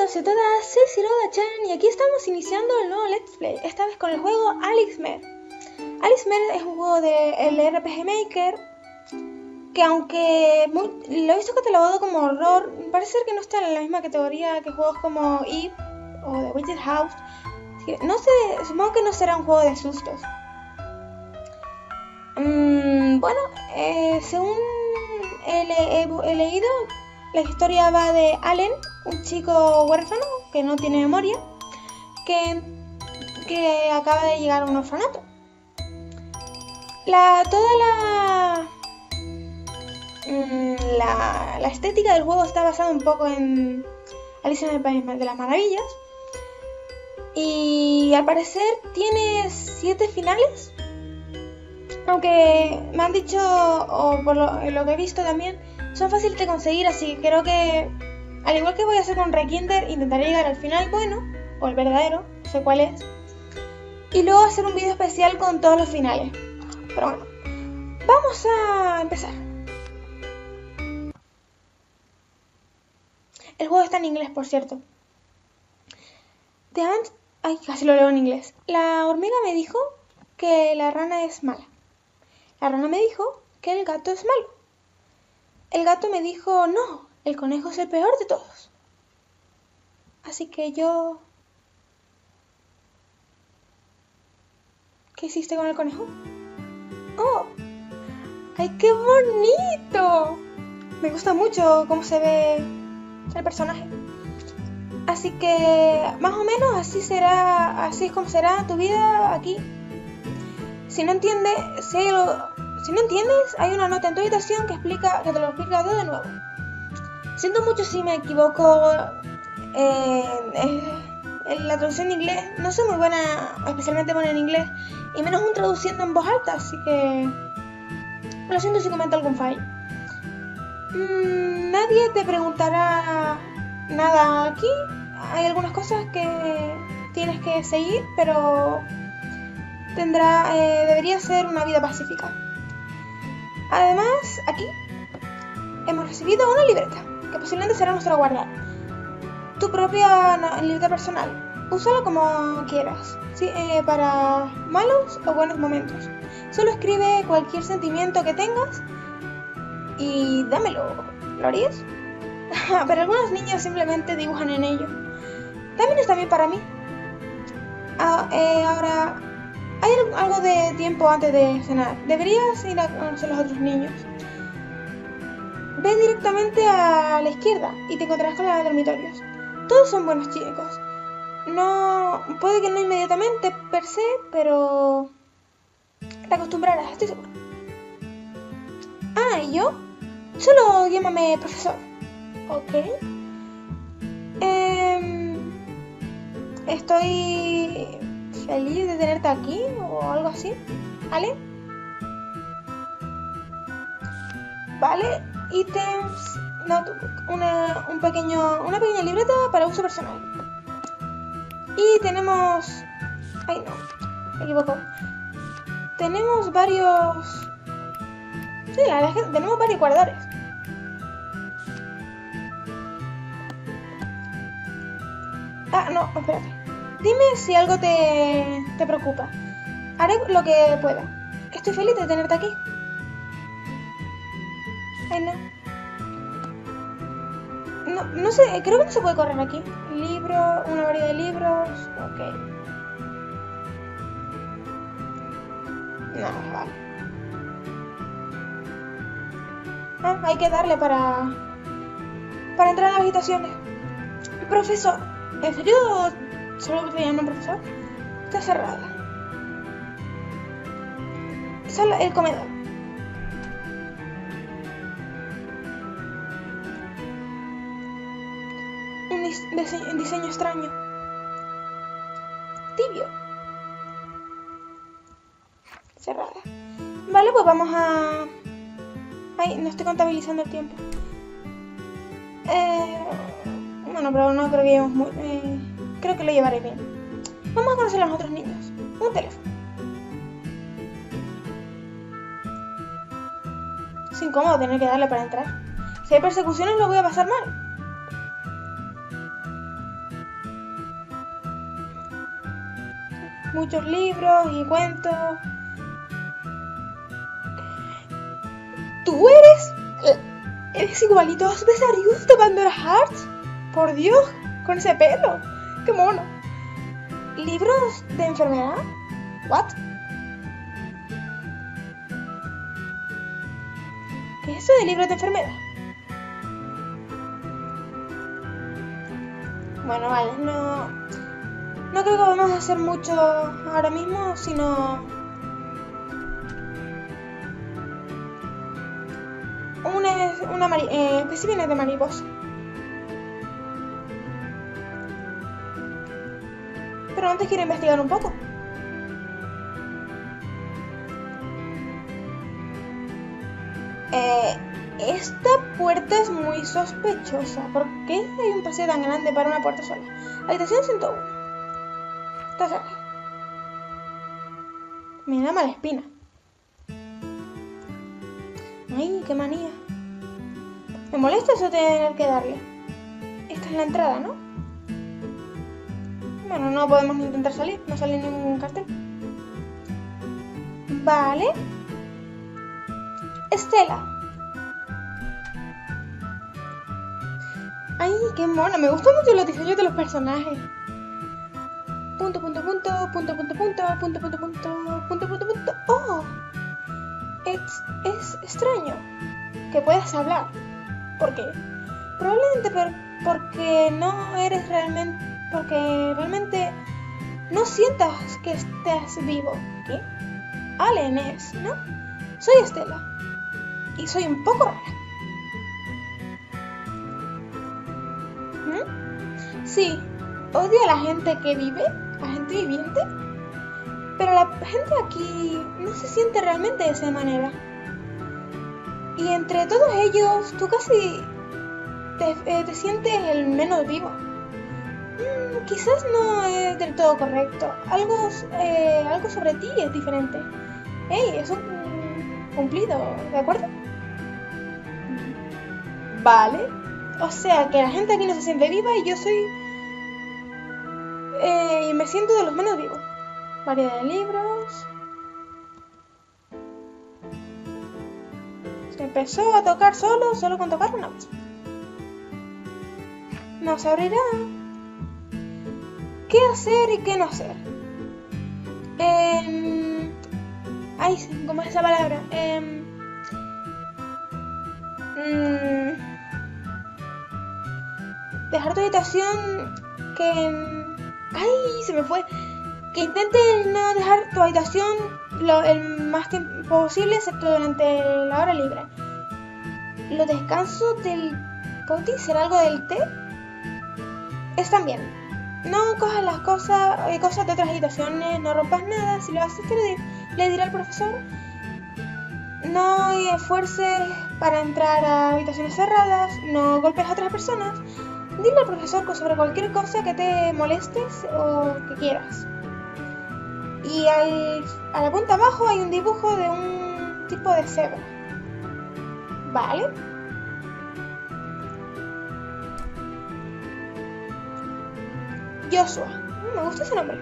todos y a todas, soy Siroda-chan y aquí estamos iniciando el nuevo Let's Play, esta vez con el juego Alice Mer. Alice Mer es un juego de RPG Maker que aunque lo he visto catalogado como horror, parece ser que no está en la misma categoría que juegos como Eve o The Witch's House. Así que no sé, supongo que no será un juego de sustos. Según he leído, la historia va de Allen, un chico huérfano que no tiene memoria, que acaba de llegar a un orfanato. Toda la estética del juego está basada un poco en Alicia en el País de las Maravillas. Y al parecer tiene 7 finales. Aunque me han dicho, o por lo que he visto también, son fáciles de conseguir, así que creo que, al igual que voy a hacer con Rekinder, intentaré llegar al final bueno, o el verdadero, no sé cuál es, y luego hacer un vídeo especial con todos los finales. Pero bueno, vamos a empezar. El juego está en inglés, por cierto. Casi lo leo en inglés. La hormiga me dijo que la rana es mala. La rana me dijo que el gato es malo. El gato me dijo, no, el conejo es el peor de todos. Así que yo... ¿Qué hiciste con el conejo? ¡Oh! ¡Ay, qué bonito! Me gusta mucho cómo se ve el personaje. Así que, más o menos, así es como será tu vida aquí. Si no entiendes, hay una nota en tu habitación que te lo explica todo de nuevo. Siento mucho si me equivoco en la traducción de inglés. No soy muy buena, especialmente buena en inglés, y menos aún traduciendo en voz alta, así que lo siento si comento algún fallo. Nadie te preguntará nada aquí. Hay algunas cosas que tienes que seguir, pero debería ser una vida pacífica. Además, aquí hemos recibido una libreta, que posiblemente será nuestra guardia. Tu propia libreta personal. Úsala como quieras, ¿sí? Para malos o buenos momentos. Solo escribe cualquier sentimiento que tengas y dámelo. ¿Lo harías? Pero algunos niños simplemente dibujan en ello. También está bien para mí. Ahora, hay algo de tiempo antes de cenar. Deberías ir a conocer a los otros niños. Ve directamente a la izquierda y te encontrarás con los dormitorios. Todos son buenos chicos. Puede que no inmediatamente per se, pero te acostumbrarás, estoy seguro. ¿Y yo? Solo llámame profesor. Ok. Estoy feliz de tenerte aquí o algo así. ¿Vale? Vale. Ítems. Una pequeña libreta para uso personal. Y tenemos... Ay, no. Me equivoco. Tenemos varios... Sí, la verdad es que tenemos varios guardadores. No, espérate. Dime si algo te preocupa. Haré lo que pueda. Estoy feliz de tenerte aquí. Ay, no. No sé, creo que no se puede correr aquí. Una variedad de libros. Ok. No, vale. Hay que darle para entrar a las habitaciones. Profesor, ¿en serio solo te llaman profesor? Está cerrada. Solo el comedor. Un diseño extraño. Tibio. Cerrada. Vale, pues vamos a... Ay, no estoy contabilizando el tiempo. Bueno, pero no creo que llevemos muy... creo que lo llevaré bien. Vamos a conocer a los otros niños. Un teléfono. Es incómodo tener que darle para entrar. Si hay persecuciones lo voy a pasar mal. muchos libros y cuentos. ¿Tú eres igualito a Besarius de Pandora Hearts? Por Dios, con ese pelo. ¡Qué mono! ¿Libros de enfermedad? ¿What? ¿Qué es eso de libros de enfermedad? Bueno, vale, no creo que vamos a hacer mucho ahora mismo, sino especímenes de mariposa. Pero antes quiero investigar un poco. Esta puerta es muy sospechosa. ¿Por qué hay un pasillo tan grande para una puerta sola? Habitación 101. Está cerrada. Me da mala espina. Ay, qué manía. Me molesta eso de tener que darle. Esta es la entrada, ¿no? Bueno, no podemos ni intentar salir. No sale ningún cartel. Vale. Estela. Ay, qué mona. Me gustan mucho los diseños de los personajes. Punto, punto, punto, punto, punto, punto, punto, punto, punto, punto, punto, punto. ¡Oh! Es extraño que puedas hablar. ¿Por qué? Probablemente porque no eres realmente... Porque realmente no sientas que estés vivo. ¿Qué? Allen es, ¿no? Soy Estela. Y soy un poco rara. Sí, odio a la gente que vive, a la gente viviente, pero la gente aquí no se siente realmente de esa manera. Y entre todos ellos, tú casi te sientes el menos vivo. Quizás no es del todo correcto. Algo sobre ti es diferente. Hey, es un cumplido, ¿de acuerdo? Vale. O sea, que la gente aquí no se siente viva y yo soy... y me siento de los menos vivos. Variedad de libros. Se empezó a tocar solo con tocar una vez. No se abrirá. ¿Qué hacer y qué no hacer? Ay, ¿cómo es esa palabra? Dejar tu habitación Ay, se me fue. Que intentes no dejar tu habitación el más tiempo posible, excepto durante la hora libre. Los descansos del poti, ¿será algo del té? Están bien. No cojas las cosas de otras habitaciones, no rompas nada. Si lo haces, le diré al profesor. No esfuerces para entrar a habitaciones cerradas, no golpes a otras personas. Dile al profesor sobre cualquier cosa que te molestes o que quieras. Y a la punta abajo hay un dibujo de un tipo de cebra. Vale. Joshua. Me gusta ese nombre.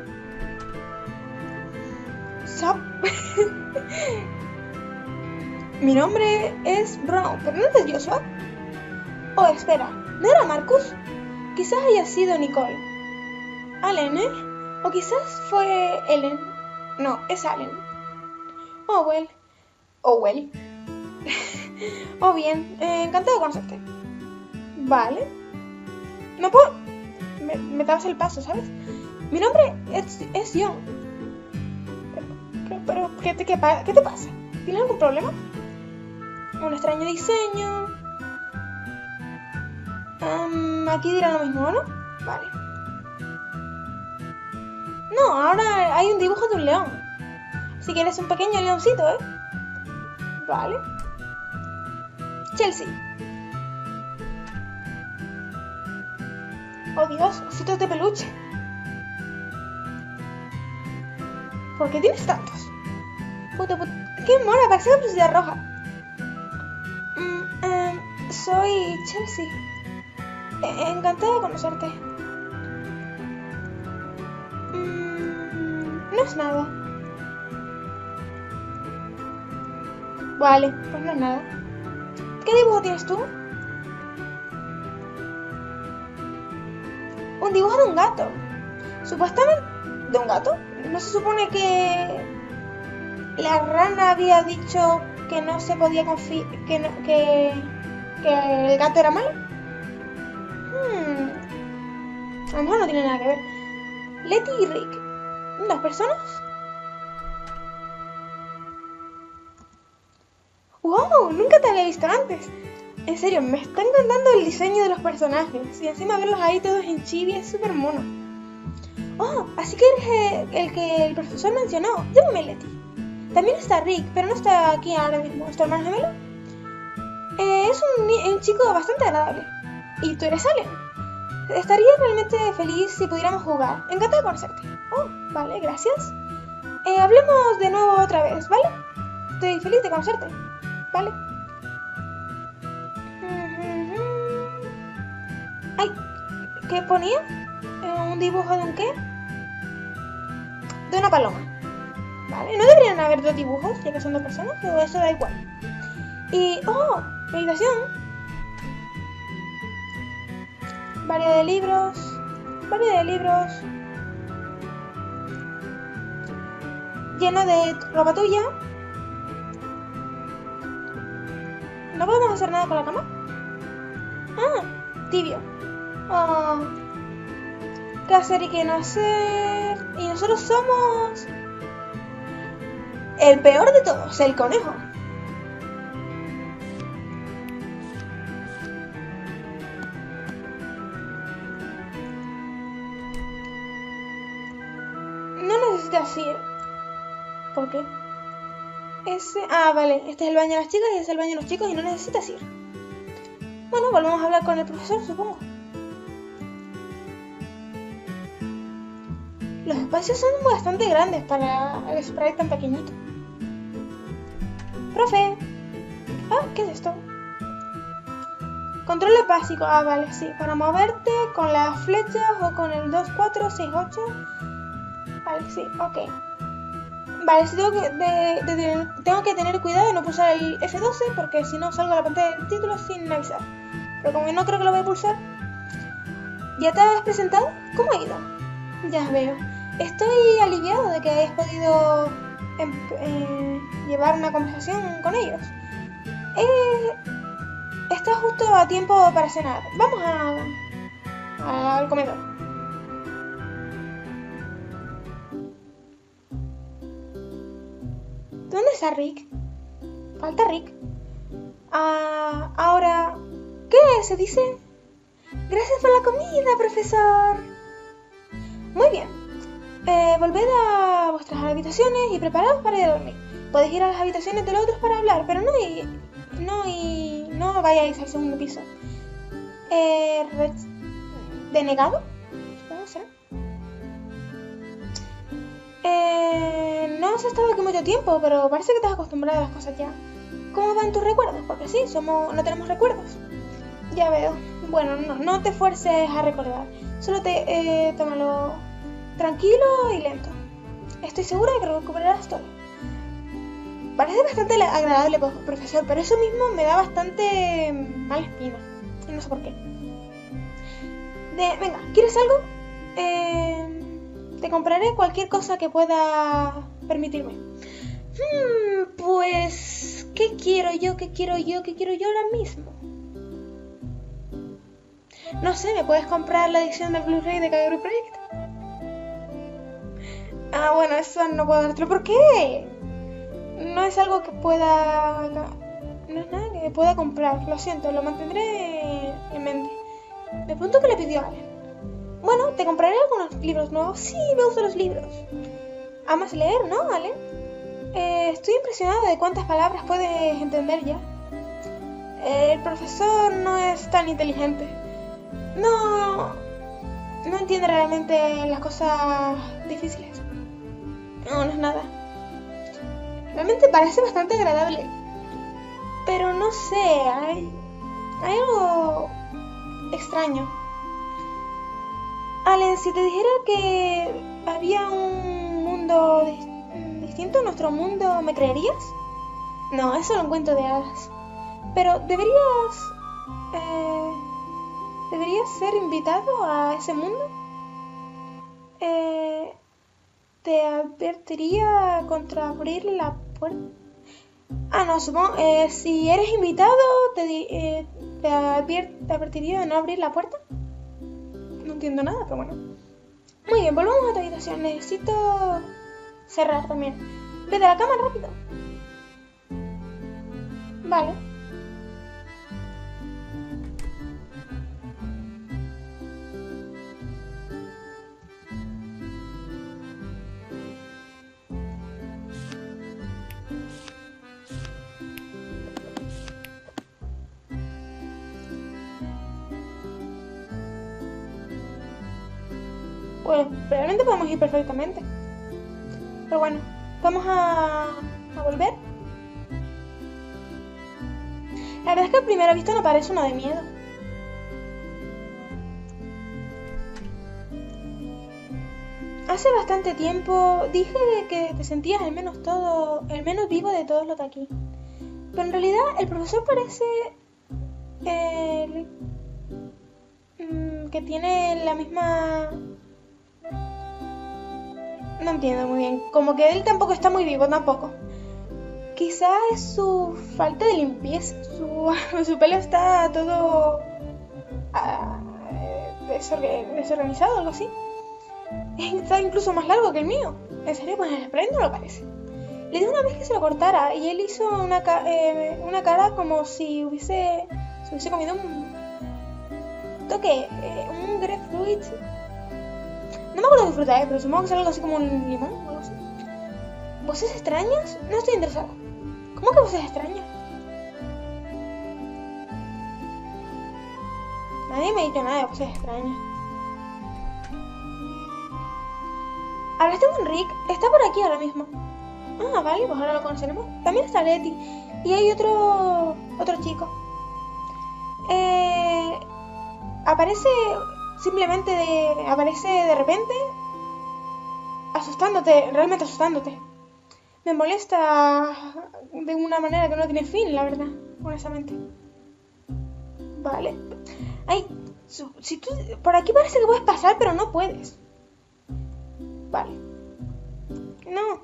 Mi nombre es Brown, pero no es Joshua. Oh, espera. ¿No era Marcus? Quizás haya sido Nicole. Allen, ¿eh? O quizás fue Ellen. No, es Allen. Oh, well. Oh, bien. Encantado de conocerte. Vale. No puedo... Me dabas el paso, ¿sabes? Mi nombre es Young. Pero ¿qué te pasa? ¿Tienes algún problema? Un extraño diseño. Aquí dirá lo mismo, ¿no? Vale. No, ahora hay un dibujo de un león. Así que eres un pequeño leoncito, ¿eh? Vale. Chelsea. Oh Dios, ositos de peluche. ¿Por qué tienes tantos? ¡Qué mona! Parece una pulsera roja. Soy Chelsea. Encantada de conocerte. No es nada. Vale, pues no es nada. ¿Qué dibujo tienes tú? Un dibujo de un gato. Supuestamente... ¿De un gato? ¿No se supone que la rana había dicho que no se podía confiar... que el gato era malo? A lo mejor no tiene nada que ver. Letty y Rick. ¿Dos personas? ¡Wow! Nunca te había visto antes. En serio, me está encantando el diseño de los personajes. Y encima verlos ahí todos en chibi es súper mono. Oh, así que eres el que el profesor mencionó. Llámame Letty. También está Rick, pero no está aquí ahora mismo. ¿Es tu hermano gemelo? Es un chico bastante agradable. ¿Y tú eres Allen? Estaría realmente feliz si pudiéramos jugar. Encantada de conocerte. Oh, vale, gracias. Hablemos de nuevo otra vez, ¿vale? Estoy feliz de conocerte. Vale. Ay, ¿qué ponía? ¿Un dibujo de un qué? De una paloma. Vale, ¿no deberían haber dos dibujos, ya que son dos personas? Pero eso da igual. Y... ¡oh! Meditación. Variedad de libros. Variedad de libros. Lleno de ropa tuya. ¿No podemos hacer nada con la cama? Ah, tibio. Oh, ¿qué hacer y qué no hacer? Y nosotros somos... el peor de todos, el conejo. No necesitas ir. ¿Por qué? Vale, este es el baño de las chicas y este es el baño de los chicos y no necesitas ir. Bueno, volvemos a hablar con el profesor, supongo. Los espacios son bastante grandes para el spray tan pequeñito. Profe. ¿Qué es esto? Control básico. Vale, sí. Para moverte con las flechas o con el 2, 4, 6, 8. Vale, sí, ok. Vale, sí tengo que tener cuidado de no pulsar el F12 porque si no salgo a la pantalla de títulos sin avisar. Pero como no creo que lo voy a pulsar. ¿Ya te has presentado? ¿Cómo ha ido? Ya veo. Estoy aliviado de que hayas podido llevar una conversación con ellos. Está justo a tiempo para cenar. Vamos al comedor. ¿Dónde está Rick? Falta Rick. Ahora, ¿qué se dice? Gracias por la comida, profesor. Muy bien. Volved a vuestras habitaciones y preparaos para ir a dormir. Podéis ir a las habitaciones de los otros para hablar, pero no vayáis al segundo piso. ¿Denegado? Supongo será. No has estado aquí mucho tiempo, pero parece que te has acostumbrado a las cosas ya. ¿Cómo van tus recuerdos? Porque sí, no tenemos recuerdos. Ya veo. Bueno, no te fuerces a recordar. Solo tómalo tranquilo y lento. Estoy segura de que recuperarás todo. Parece bastante agradable, profesor, pero eso mismo me da bastante mala espina. Y no sé por qué. Venga, ¿quieres algo? Te compraré cualquier cosa que pueda permitirme. Pues... ¿Qué quiero yo ahora mismo? No sé, ¿me puedes comprar la edición del Blu-ray de Kagero Project? Bueno, eso no puedo dártelo. ¿Por qué? No es algo que pueda... No es nada que pueda comprar. Lo siento, lo mantendré en mente. Me pregunto qué le pidió a Allen. Bueno, te compraré algunos libros nuevos. Sí, me gustan los libros. Amas leer, ¿no, Allen? Estoy impresionado de cuántas palabras puedes entender ya. El profesor no es tan inteligente. No entiende realmente las cosas difíciles. No es nada. Realmente parece bastante agradable. Pero no sé, hay algo extraño. Allen, si te dijera que había un mundo distinto a nuestro mundo, ¿me creerías? No, es solo un cuento de hadas. Pero deberías ser invitado a ese mundo. Te advertiría contra abrir la puerta. Ah, no, supongo. Si eres invitado, te advertiría de no abrir la puerta. No entiendo nada, pero bueno. Muy bien, volvamos a tu habitación. Necesito cerrar también. Vete a la cama rápido. Vale. Pues realmente podemos ir perfectamente. Pero bueno, vamos a volver. La verdad es que a primera vista no parece uno de miedo. Hace bastante tiempo dije que te sentías el menos vivo de todos los de aquí. Pero en realidad el profesor parece que tiene la misma... No entiendo muy bien. Como que él tampoco está muy vivo, tampoco. Quizá es su falta de limpieza. Su pelo está todo desorganizado o algo así. Está incluso más largo que el mío. En serio, pues el spray no lo parece. Le dije una vez que se lo cortara y él hizo una cara como si hubiese comido un grapefruit. No me acuerdo qué fruta es, pero supongo que es algo así como un limón o algo así. ¿Voces extrañas? No estoy interesada. ¿Cómo que voces extrañas? Nadie me ha dicho nada de voces extrañas. ¿Hablaste con Rick? Está por aquí ahora mismo. Ah, vale, pues ahora lo conoceremos. También está Letty. Y hay otro chico. Aparece de repente, realmente asustándote. Me molesta de una manera que no tiene fin, la verdad, honestamente. Vale. Ay, si tú, por aquí parece que puedes pasar, pero no puedes. Vale. No.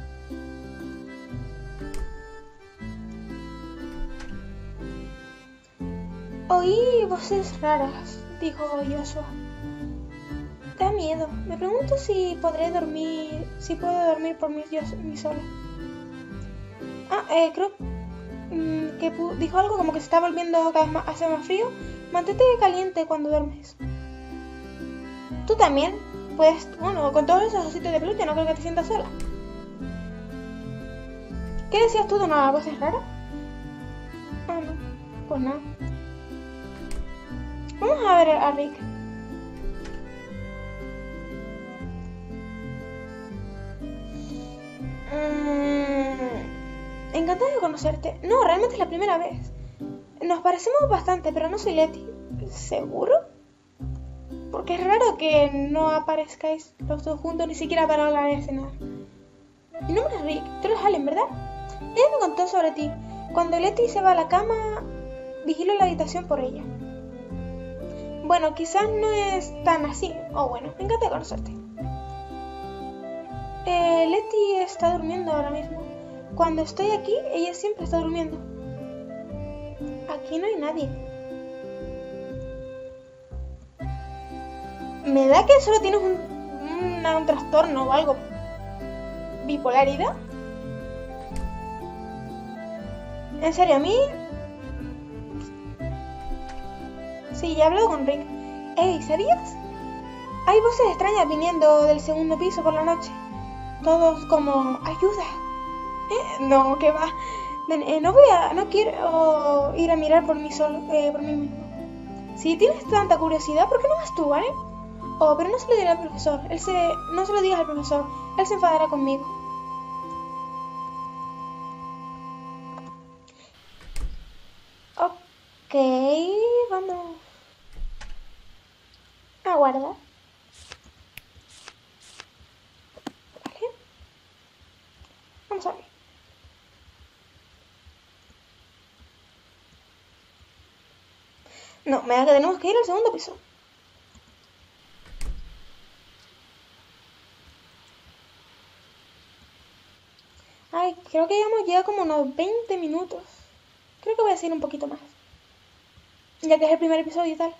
Oí voces raras, dijo Joshua. Da miedo. Me pregunto si puedo dormir por mí sola. Creo que dijo algo como que se está volviendo cada vez hace más frío. Mantente caliente cuando duermes. Tú también. Pues, bueno, con todos esos ositos de peluche no creo que te sientas sola. ¿Qué decías tú de una voz rara? Ah, no. Pues nada. Vamos a ver a Rick. Encantada de conocerte. No, realmente es la primera vez. Nos parecemos bastante, pero no soy Letty. ¿Seguro? Porque es raro que no aparezcáis los dos juntos ni siquiera para hablar de cenar. Mi nombre es Rick. Tú eres Allen, ¿verdad? Ella me contó sobre ti. Cuando Letty se va a la cama, vigilo la habitación por ella. Bueno, quizás no es tan así. Bueno, encantada de conocerte. Letty está durmiendo ahora mismo. Cuando estoy aquí, ella siempre está durmiendo. Aquí no hay nadie. Me da que solo tienes un trastorno o algo. ¿Bipolaridad? En serio, a mí... Sí, ya he hablado con Rick. Ey, ¿sabías? Hay voces extrañas viniendo del segundo piso por la noche. Todos como... ¡Ayuda! No, que va. No quiero ir a mirar por mí mismo. Si tienes tanta curiosidad, ¿por qué no vas tú, vale? Pero no se lo diré al profesor. No se lo digas al profesor. Él se enfadará conmigo. Ok, vamos a guardar. ¿Vale? Vamos a ver. No, me da que tenemos que ir al segundo piso. Ay, creo que llevamos ya como unos 20 minutos. Creo que voy a seguir un poquito más. Ya que es el primer episodio y tal.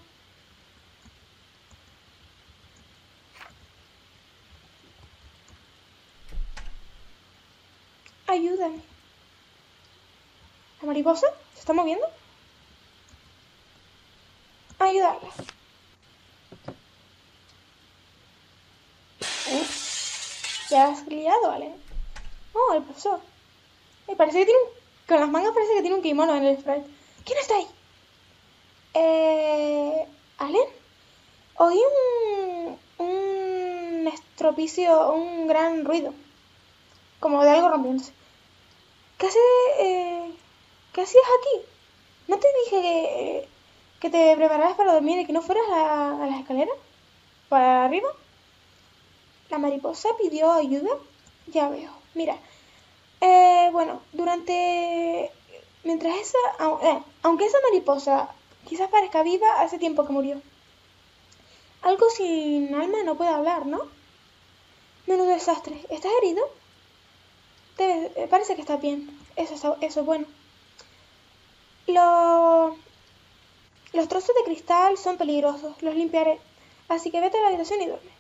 Ayúdame. ¿La mariposa se está moviendo? Ayudarla. Ya has liado, ¿vale? Oh, el profesor. Parece que tiene un... Con las mangas parece que tiene un kimono en el sprite. ¿Quién está ahí? ¿Allen? Oí un estropicio, un gran ruido. Como de algo rompiéndose. ¿Qué hacías aquí? ¿No te dije que te prepararas para dormir y que no fueras a las escaleras? ¿Para arriba? ¿La mariposa pidió ayuda? Ya veo. Mira. Bueno, mientras aunque esa mariposa quizás parezca viva, hace tiempo que murió. Algo sin alma no puede hablar, ¿no? Menudo desastre. ¿Estás herido? Parece que está bien. Eso es bueno. Los trozos de cristal son peligrosos. Los limpiaré. Así que vete a la habitación y duerme.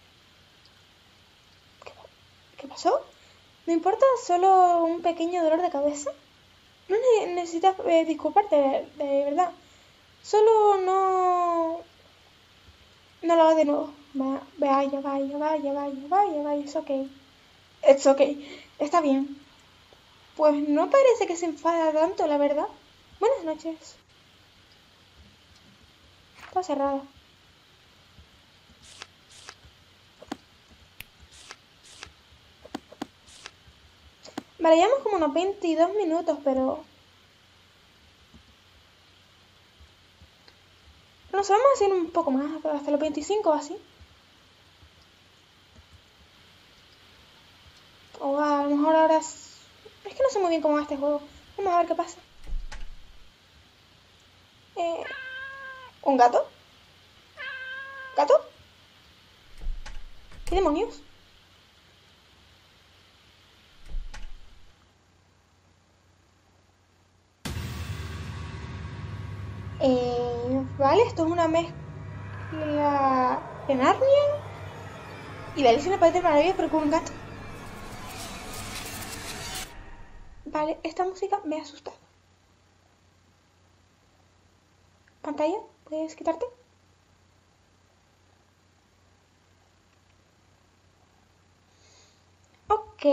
¿Qué pasó? ¿No importa solo un pequeño dolor de cabeza? No necesitas disculparte, de verdad. Solo no lo hagas de nuevo. Vaya. It's okay. Está bien. Pues no parece que se enfada tanto, la verdad. Buenas noches. Está cerrada. Vale, llevamos como unos 22 minutos, pero... Nos vamos a hacer un poco más, hasta los 25 o así. O a lo mejor ahora... Es que no sé muy bien cómo va este juego. Vamos a ver qué pasa. ¿Un gato? ¿Gato? ¿Qué demonios? Vale, esto es una mezcla de Narnia y la Alicia en el País de las Maravillas, pero con un gato. Vale, esta música me asusta. ¿Pantalla? ¿Puedes quitarte? Ok.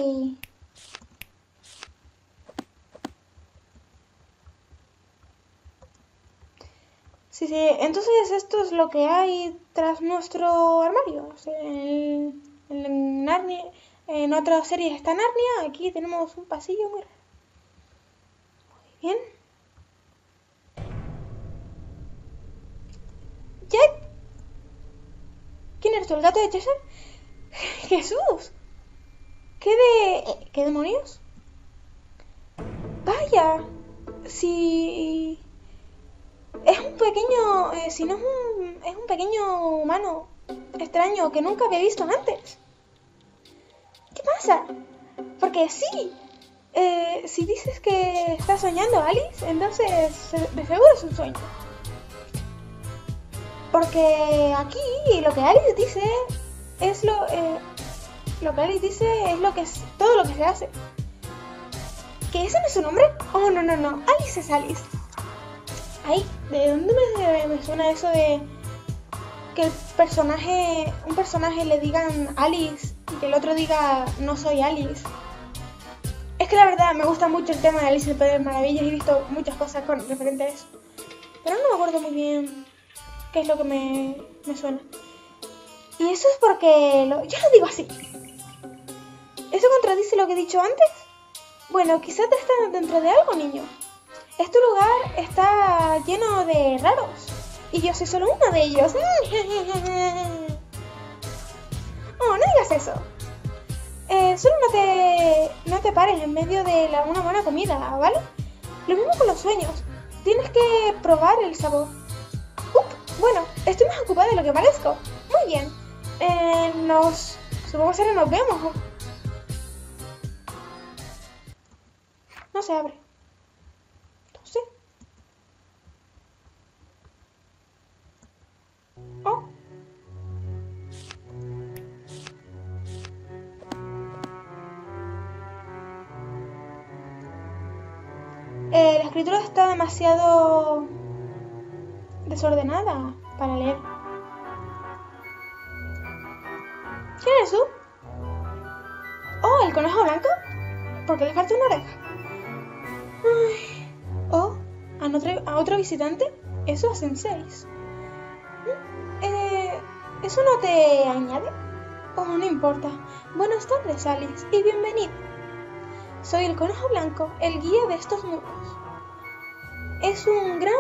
Sí, entonces esto es lo que hay tras nuestro armario. O sea, en Narnia, en otras series está Narnia, aquí tenemos un pasillo muy raro. Muy bien. ¿Jack? ¿Quién eres tú, el gato de Cheshire? ¡Jesús! ¿Qué demonios? Vaya, si... Es un pequeño... si no es un pequeño humano extraño que nunca había visto antes. ¿Qué pasa? Porque sí, si dices que estás soñando, Alice, entonces de seguro es un sueño. Porque aquí lo que Alice dice es lo que Alice dice es todo lo que se hace. ¿Que ese no es su nombre? Oh, no. Alice es Alice. Ay, ¿de dónde me suena eso de que un personaje le digan Alice y que el otro diga no soy Alice? Es que la verdad me gusta mucho el tema de Alice en el País de las Maravillas y he visto muchas cosas referente a eso. Pero no me acuerdo muy bien qué es lo que me suena. Y eso es porque... yo lo digo así. ¿Eso contradice lo que he dicho antes? Bueno, quizás te estás dentro de algo, niño. Este lugar está lleno de raros. Y yo soy solo uno de ellos. Oh, no digas eso. Solo no te te pares en medio de una buena comida, ¿vale? Lo mismo con los sueños. Tienes que probar el sabor. Bueno, estoy más ocupada de lo que parezco. Muy bien. Supongo que nos vemos. No se abre. No sé. Oh. La escritura está demasiado desordenada para leer. ¿Quién eres tú? Oh, ¿el conejo blanco? ¿Por qué le falta una oreja? Ay. Oh, ¿a otro visitante? Eso hacen 6. ¿Eso no te añade? Oh, no importa. Buenas tardes, Alice, y bienvenido. Soy el conejo blanco, el guía de estos mundos. Es un gran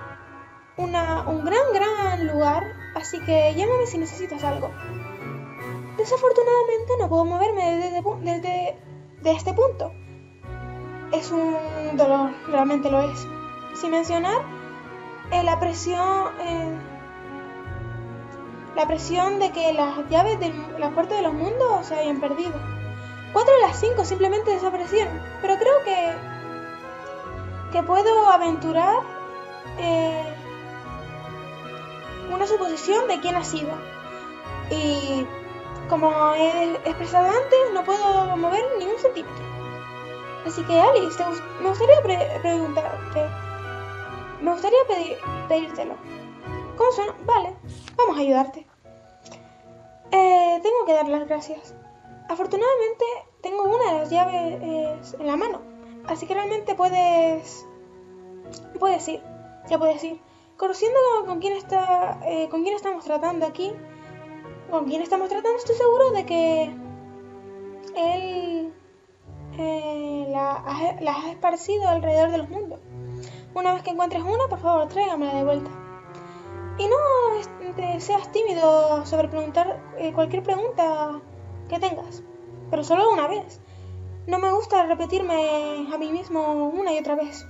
lugar, así que llámame si necesitas algo. Desafortunadamente no puedo moverme desde este punto. Es un dolor, realmente lo es. Sin mencionar la presión de que las llaves de la puerta de los mundos se habían perdido. 4 de las 5 simplemente desaparecieron, pero creo que puedo aventurar una suposición de quién ha sido. Y como he expresado antes, no puedo mover ni un centímetro. Así que, Alice, me gustaría pedírtelo. ¿Cómo suena? Vale, vamos a ayudarte. Tengo que dar las gracias. Afortunadamente, tengo una de las llaves en la mano. Así que realmente puedes ir. Ya puedes ir. Conociendo con quién estamos tratando aquí, estoy seguro de que él la has esparcido alrededor de los mundos. Una vez que encuentres una, por favor, tráigamela de vuelta. Y no seas tímido sobre preguntar cualquier pregunta que tengas, pero solo una vez. No me gusta repetirme a mí mismo una y otra vez.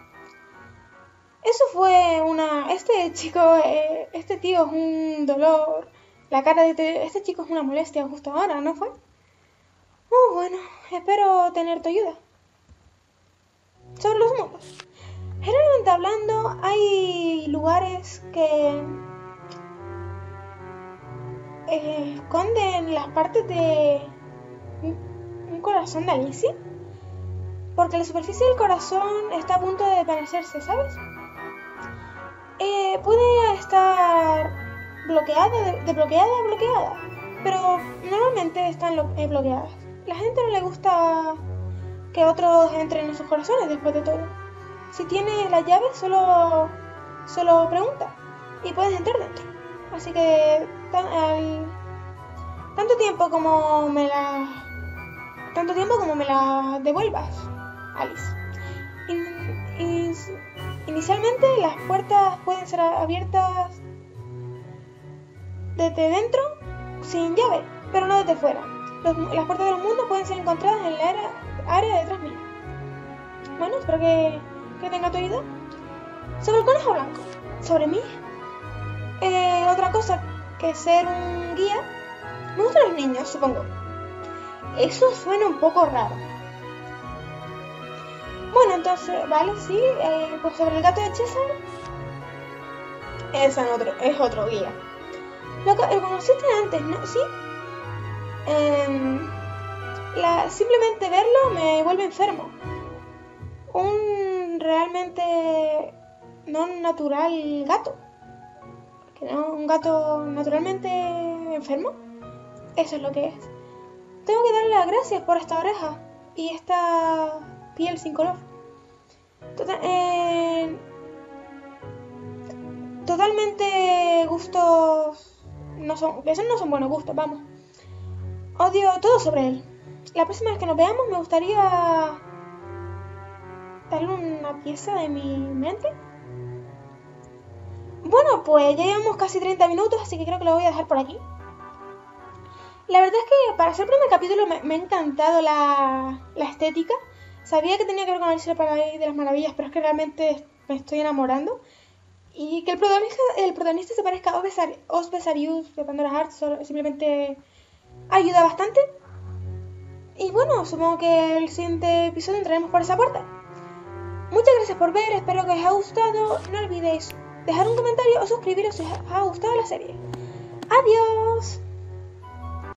Eso fue este tío es un dolor. La cara de este chico es una molestia justo ahora, ¿no fue? Oh, bueno, espero tener tu ayuda. Sobre los mundos. Generalmente hablando, hay lugares que esconden las partes de un corazón de Alicia. Porque la superficie del corazón está a punto de desvanecerse, ¿sabes? Puede estar bloqueada, pero normalmente están bloqueadas. La gente no le gusta que otros entren en sus corazones después de todo. Si tienes la llave, solo pregunta y puedes entrar dentro. Así que tanto tiempo como me la devuelvas, Alice. Inicialmente las puertas pueden ser abiertas desde dentro sin llave, pero no desde fuera. Las puertas de los mundos pueden ser encontradas en la área detrás mío. Bueno, espero que tenga tu ayuda. Sobre el conejo blanco. Sobre mí. Otra cosa que ser un guía. Me gustan los niños, supongo. Eso suena un poco raro. Bueno, entonces, vale, sí. Pues sobre el gato de César. Ese es otro guía. Lo conociste antes, ¿no? ¿Sí? Simplemente verlo me vuelve enfermo. Un realmente no natural gato. Un gato naturalmente enfermo. Eso es lo que es. Tengo que darle las gracias por esta oreja y esta piel sin color. Totalmente gustos. Esos no son buenos gustos, vamos. Odio todo sobre él. La próxima vez que nos veamos me gustaría darle una pieza de mi mente. Bueno, pues ya llevamos casi 30 minutos, así que creo que lo voy a dejar por aquí. La verdad es que para hacer el primer capítulo me ha encantado la estética. Sabía que tenía que ver con Alicia en el País de las Maravillas, pero es que realmente me estoy enamorando. Y que el protagonista se parezca a Osbesarius de Pandora Hearts simplemente ayuda bastante. Y bueno, supongo que el siguiente episodio entraremos por esa puerta. Muchas gracias por ver, espero que os haya gustado. No olvidéis dejar un comentario o suscribiros si os ha gustado la serie. ¡Adiós!